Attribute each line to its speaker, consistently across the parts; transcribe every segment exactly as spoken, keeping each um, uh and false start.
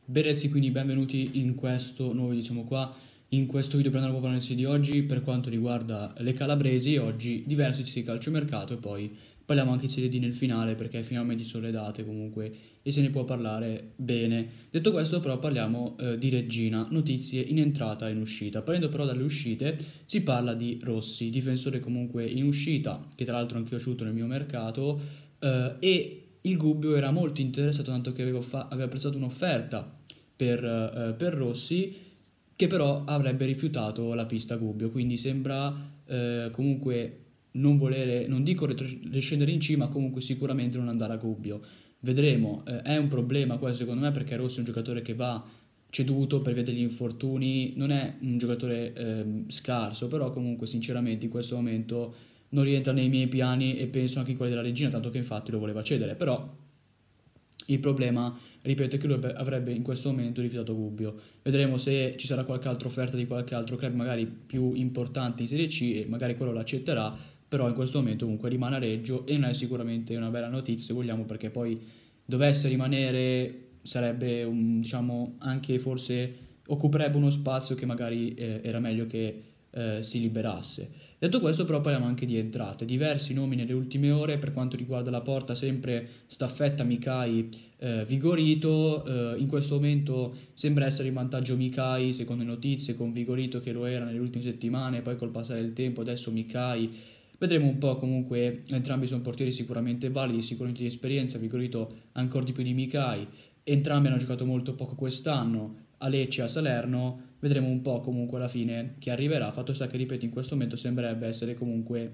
Speaker 1: Bene ragazzi, quindi benvenuti in questo nuovo, diciamo qua, in questo video per andare un po' per l'analisi di oggi per quanto riguarda le calabresi. Oggi diversi notizie di calciomercato e poi parliamo anche di Serie D nel finale perché finalmente ci sono le date comunque e se ne può parlare bene. Detto questo però parliamo eh, di Reggina, notizie in entrata e in uscita. Partendo però dalle uscite si parla di Rossi, difensore comunque in uscita, che tra l'altro anche io ho avuto nel mio mercato, eh, e il Gubbio era molto interessato tanto che avevo fa- aveva prestato un'offerta per, eh, per Rossi, che però avrebbe rifiutato la pista Gubbio, quindi sembra eh, comunque non volere, non dico retro- riscendere in cima, comunque sicuramente non andare a Gubbio. Vedremo, eh, è un problema questo secondo me perché Rossi è un giocatore che va ceduto per via degli infortuni, non è un giocatore ehm, scarso, però comunque sinceramente in questo momento non rientra nei miei piani e penso anche in quelli della regina, tanto che infatti lo voleva cedere, però il problema, ripeto, è che lui avrebbe in questo momento rifiutato Gubbio. Vedremo se ci sarà qualche altra offerta di qualche altro club magari più importante in Serie C e magari quello l'accetterà, però in questo momento comunque rimane a Reggio e non è sicuramente una bella notizia se vogliamo, perché poi dovesse rimanere sarebbe un, diciamo anche forse occuperebbe uno spazio che magari eh, era meglio che eh, si liberasse. Detto questo, però, parliamo anche di entrate. Diversi nomi nelle ultime ore per quanto riguarda la porta, sempre staffetta Mikai eh, Vigorito. Eh, in questo momento sembra essere in vantaggio Mikai, secondo le notizie, con Vigorito che lo era nelle ultime settimane, poi col passare del tempo adesso Mikai. Vedremo un po', comunque entrambi sono portieri sicuramente validi, sicuramente di esperienza, Vigorito ancora di più di Mikai. Entrambi hanno giocato molto poco quest'anno, a Lecce e a Salerno. Vedremo un po' comunque alla fine chi arriverà. Fatto sta che, ripeto, in questo momento sembrerebbe essere comunque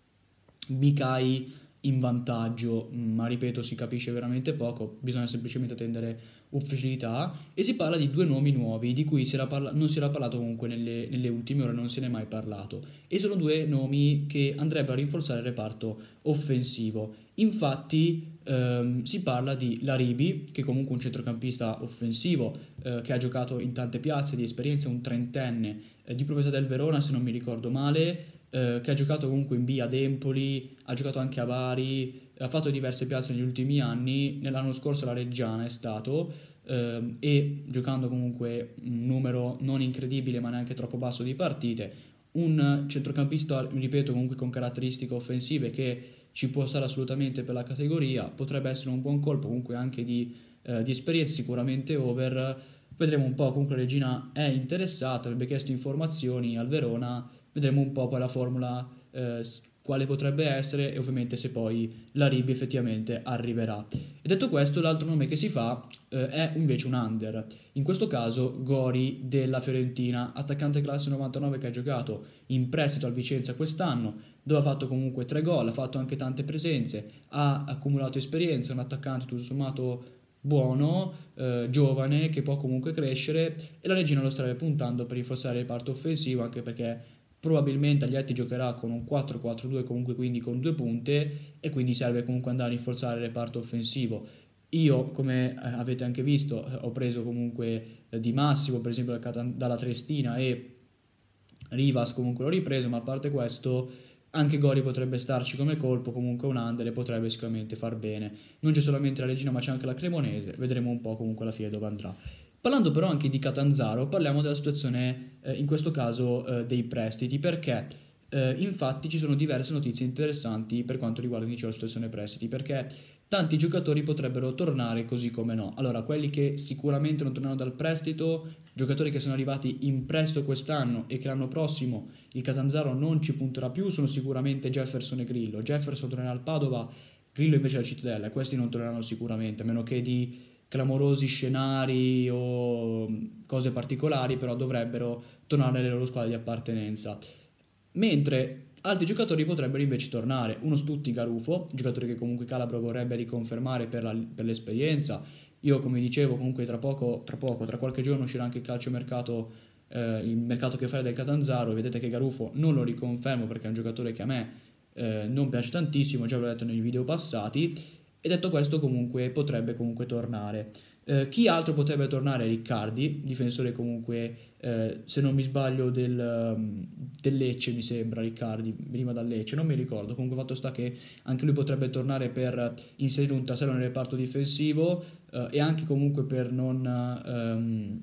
Speaker 1: Mikai in vantaggio, ma ripeto, si capisce veramente poco, bisogna semplicemente attendere ufficialità. E si parla di due nomi nuovi di cui si era parla- non si era parlato comunque nelle, nelle ultime ore, non se ne è mai parlato. E sono due nomi che andrebbero a rinforzare il reparto offensivo. Infatti ehm, si parla di Laribi, che è comunque un centrocampista offensivo, eh, che ha giocato in tante piazze, di esperienza, un trentenne, eh, di proprietà del Verona se non mi ricordo male, eh, che ha giocato comunque in B ad Empoli, ha giocato anche a Bari, ha fatto diverse piazze negli ultimi anni, nell'anno scorso la Reggiana è stato, ehm, e giocando comunque un numero non incredibile ma neanche troppo basso di partite, un centrocampista, ripeto, comunque con caratteristiche offensive che ci può stare assolutamente per la categoria, potrebbe essere un buon colpo comunque anche di, eh, di esperienza, sicuramente over. Vedremo un po', comunque la Regina è interessata, avrebbe chiesto informazioni al Verona, vedremo un po' poi la formula eh, quale potrebbe essere e ovviamente se poi la Ribi effettivamente arriverà. E detto questo, l'altro nome che si fa eh, è invece un under. In questo caso Gori della Fiorentina, attaccante classe novantanove che ha giocato in prestito al Vicenza quest'anno, dove ha fatto comunque tre gol, ha fatto anche tante presenze, ha accumulato esperienza, un attaccante tutto sommato buono, eh, giovane, che può comunque crescere e la Regina lo starebbe puntando per rinforzare il reparto offensivo, anche perché probabilmente Aglietti giocherà con un quattro quattro due, comunque quindi con due punte, e quindi serve comunque andare a rinforzare il reparto offensivo. Io, come eh, avete anche visto, eh, ho preso comunque eh, Di Massimo, per esempio dal Catan- dalla Triestina, e Rivas comunque l'ho ripreso, ma a parte questo anche Gori potrebbe starci come colpo, comunque un under e potrebbe sicuramente far bene. Non c'è solamente la Regina ma c'è anche la Cremonese, vedremo un po' comunque alla fine dove andrà. Parlando però anche di Catanzaro, parliamo della situazione, eh, in questo caso, eh, dei prestiti, perché eh, infatti ci sono diverse notizie interessanti per quanto riguarda, dicevo, la situazione prestiti, perché tanti giocatori potrebbero tornare così come no. Allora, quelli che sicuramente non tornano dal prestito, giocatori che sono arrivati in prestito quest'anno e che l'anno prossimo il Catanzaro non ci punterà più, sono sicuramente Jefferson e Grillo. Jefferson tornerà al Padova, Grillo invece alla Cittadella, e questi non torneranno sicuramente, a meno che di clamorosi scenari o cose particolari, però dovrebbero tornare alle loro squadre di appartenenza. Mentre altri giocatori potrebbero invece tornare. Uno Stutti Garufo, giocatore che comunque Calabro vorrebbe riconfermare per, la- per l'esperienza. Io, come dicevo, comunque tra poco, tra poco, tra qualche giorno uscirà anche il calciomercato, eh, il mercato che fare del Catanzaro. Vedete che Garufo non lo riconfermo perché è un giocatore che a me eh, non piace tantissimo, già l'ho detto nei video passati. E detto questo, comunque potrebbe comunque tornare. Eh, chi altro potrebbe tornare? Riccardi, difensore comunque, eh, se non mi sbaglio, del, um, del Lecce, mi sembra, Riccardi, veniva dal Lecce, non mi ricordo. Comunque fatto sta che anche lui potrebbe tornare per inserire un tassello nel reparto difensivo. eh, e anche comunque per non ehm,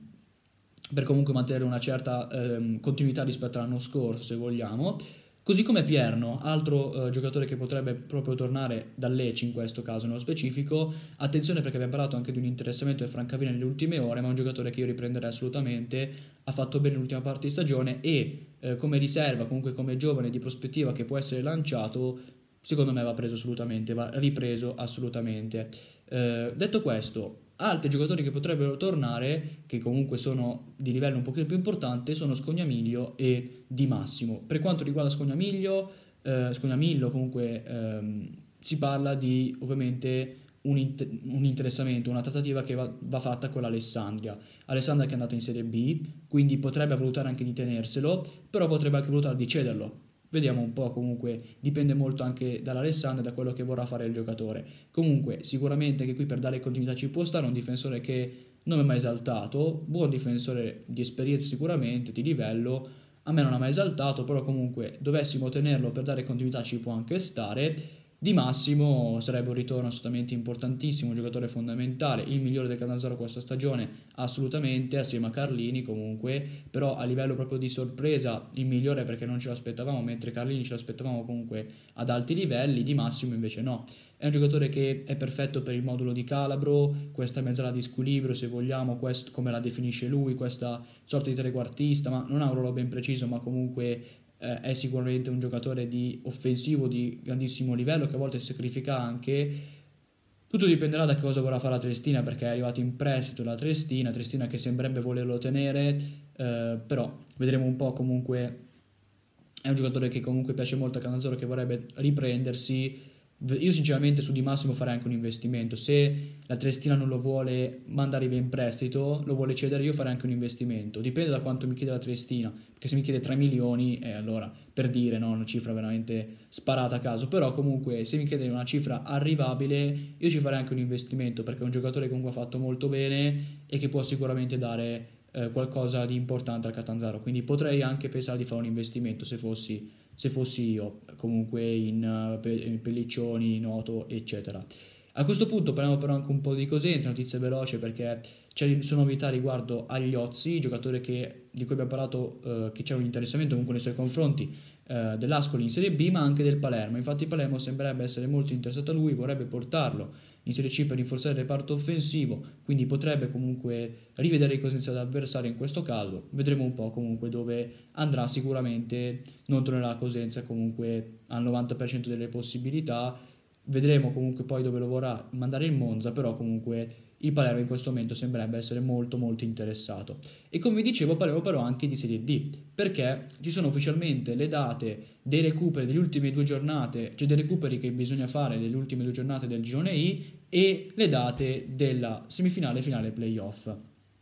Speaker 1: per comunque mantenere una certa ehm, continuità rispetto all'anno scorso, se vogliamo. Così come Pierno, altro eh, giocatore che potrebbe proprio tornare dal Lecce in questo caso nello specifico. Attenzione, perché abbiamo parlato anche di un interessamento del Francavilla nelle ultime ore, ma è un giocatore che io riprenderei assolutamente. Ha fatto bene l'ultima parte di stagione e eh, come riserva, comunque come giovane di prospettiva che può essere lanciato, secondo me va preso assolutamente, va ripreso assolutamente. Eh, detto questo, altri giocatori che potrebbero tornare, che comunque sono di livello un pochino più importante, sono Scognamiglio e Di Massimo. Per quanto riguarda Scognamiglio, eh, Scognamiglio comunque ehm, si parla di ovviamente un, int- un interessamento, una trattativa che va, va fatta con l'Alessandria. Alessandria che è andata in Serie B, quindi potrebbe valutare anche di tenerselo, però potrebbe anche valutare di cederlo. Vediamo un po', comunque dipende molto anche dall'Alessandria e da quello che vorrà fare il giocatore. Comunque sicuramente che qui per dare continuità ci può stare un difensore che non mi ha mai esaltato, buon difensore di esperienza sicuramente, di livello, a me non ha mai esaltato, però comunque dovessimo tenerlo per dare continuità ci può anche stare. Di Massimo sarebbe un ritorno assolutamente importantissimo, un giocatore fondamentale, il migliore del Catanzaro questa stagione assolutamente, assieme a Carlini comunque, però a livello proprio di sorpresa il migliore perché non ce l'aspettavamo, mentre Carlini ce l'aspettavamo comunque ad alti livelli, Di Massimo invece no. È un giocatore che è perfetto per il modulo di Calabro, questa mezzala di squilibrio se vogliamo, questo, come la definisce lui, questa sorta di trequartista, ma non ha un ruolo ben preciso, ma comunque eh, è sicuramente un giocatore di offensivo di grandissimo livello che a volte si sacrifica anche. Tutto dipenderà da che cosa vorrà fare la Triestina, perché è arrivato in prestito la Triestina, Triestina che sembrerebbe volerlo tenere, eh, però vedremo un po'. Comunque è un giocatore che comunque piace molto a Catanzaro, che vorrebbe riprendersi. Io sinceramente su Di Massimo farei anche un investimento. Se la Triestina non lo vuole mandare via in prestito, lo vuole cedere, io farei anche un investimento. Dipende da quanto mi chiede la Triestina, perché se mi chiede tre milioni, eh, allora per dire, no, una cifra veramente sparata a caso. Però comunque se mi chiede una cifra arrivabile, io ci farei anche un investimento, perché è un giocatore che comunque ha fatto molto bene e che può sicuramente dare eh, qualcosa di importante al Catanzaro. Quindi potrei anche pensare di fare un investimento se fossi se fossi io, comunque in uh, pelliccioni, noto, eccetera. A questo punto parliamo però anche un po' di Cosenza, notizie veloci, perché ci sono novità riguardo agli Ozzi, giocatore che, di cui abbiamo parlato, uh, che c'è un interessamento comunque nei suoi confronti, uh, dell'Ascoli in Serie B, ma anche del Palermo. Infatti Palermo sembrerebbe essere molto interessato a lui, vorrebbe portarlo in Serie C per rinforzare il reparto offensivo, quindi potrebbe comunque rivedere i Cosenza d'avversario in questo caso. Vedremo un po' comunque dove andrà. Sicuramente non tornerà a Cosenza comunque al novanta per cento delle possibilità. Vedremo comunque poi dove lo vorrà mandare il Monza, però comunque il Palermo in questo momento sembrerebbe essere molto molto interessato. E come vi dicevo parlerò però anche di Serie D, perché ci sono ufficialmente le date dei recuperi delle ultime due giornate, cioè dei recuperi che bisogna fare delle ultime due giornate del girone I, e le date della semifinale finale playoff.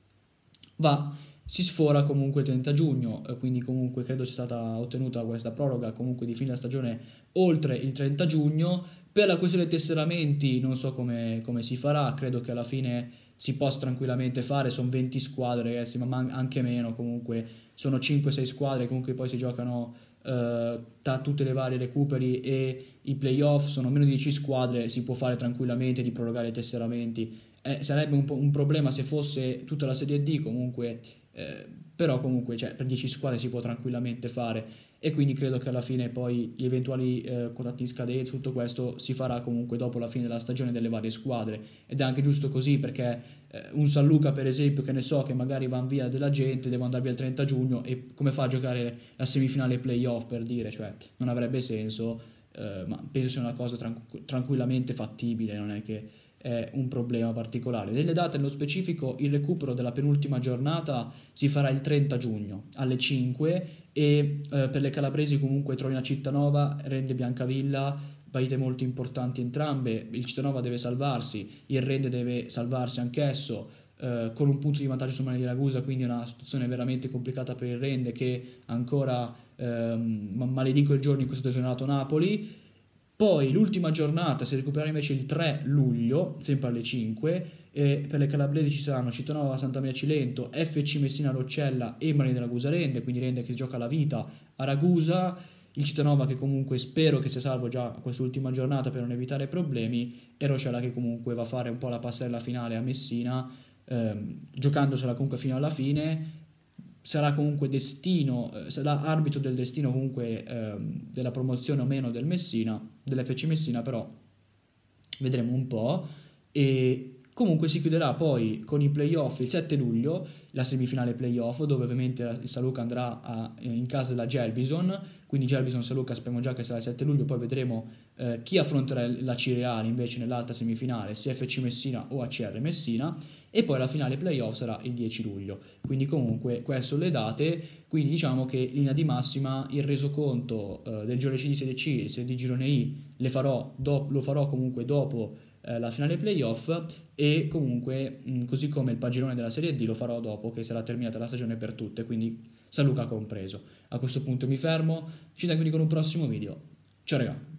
Speaker 1: Va, si sfora comunque il trenta giugno, quindi comunque credo sia stata ottenuta questa proroga comunque di fine della stagione oltre il trenta giugno. Per la questione dei tesseramenti non so come, come si farà, credo che alla fine si possa tranquillamente fare, sono venti squadre ragazzi, ma anche meno, comunque sono cinque sei squadre, comunque poi si giocano eh, da tutte le varie recuperi e i playoff, sono meno di dieci squadre, si può fare tranquillamente di prorogare i tesseramenti. Eh, sarebbe un, po' un problema se fosse tutta la Serie D comunque, eh, però comunque cioè, per dieci squadre si può tranquillamente fare, e quindi credo che alla fine poi gli eventuali eh, contratti in scadenza, tutto questo si farà comunque dopo la fine della stagione delle varie squadre, ed è anche giusto così, perché eh, un San Luca per esempio, che ne so, che magari va via della gente, deve andare via il trenta giugno, e come fa a giocare la semifinale playoff, per dire, cioè non avrebbe senso, eh, ma penso sia una cosa tranqu- tranquillamente fattibile, non è che è un problema particolare. Delle date nello specifico, il recupero della penultima giornata si farà il trenta giugno alle cinque, e eh, per le calabresi comunque Troina Cittanova, Rende Biancavilla, partite molto importanti entrambe. Il Cittanova deve salvarsi, il Rende deve salvarsi anch'esso, eh, con un punto di vantaggio su Mani di Ragusa, quindi una situazione veramente complicata per il Rende, che ancora ehm, maledico il giorno in cui è stato esonerato Napoli. Poi l'ultima giornata si recupererà invece il tre luglio, sempre alle cinque, e per le calabresi ci saranno Cittanova, Santa Maria Cilento, F C Messina Roccella e Marina della Ragusa Rende, quindi Rende che gioca la vita a Ragusa. il Cittadella che comunque spero che sia salvo già quest'ultima giornata per non evitare problemi, e Roccella che comunque va a fare un po' la passella finale a Messina, ehm, giocandosela comunque fino alla fine. Sarà comunque destino, eh, sarà arbitro del destino comunque ehm, della promozione o meno del Messina, dell'F C Messina, però vedremo un po'. E comunque si chiuderà poi con i playoff il sette luglio, la semifinale playoff, dove ovviamente il San Luca andrà a, in casa della Gelbison, quindi Gelbison San Luca sappiamo già che sarà il sette luglio, poi vedremo eh, chi affronterà la C Reale invece nell'altra semifinale, se F C Messina o A C R Messina, e poi la finale playoff sarà il dieci luglio. Quindi comunque queste sono le date, quindi diciamo che in linea di massima il resoconto eh, del girone C di Serie C e di girone I le farò do- lo farò comunque dopo eh, la finale playoff, e comunque mh, così come il pagellone della Serie D lo farò dopo che sarà terminata la stagione per tutte, quindi San Luca compreso. A questo punto mi fermo, ci vediamo quindi con un prossimo video. Ciao raga!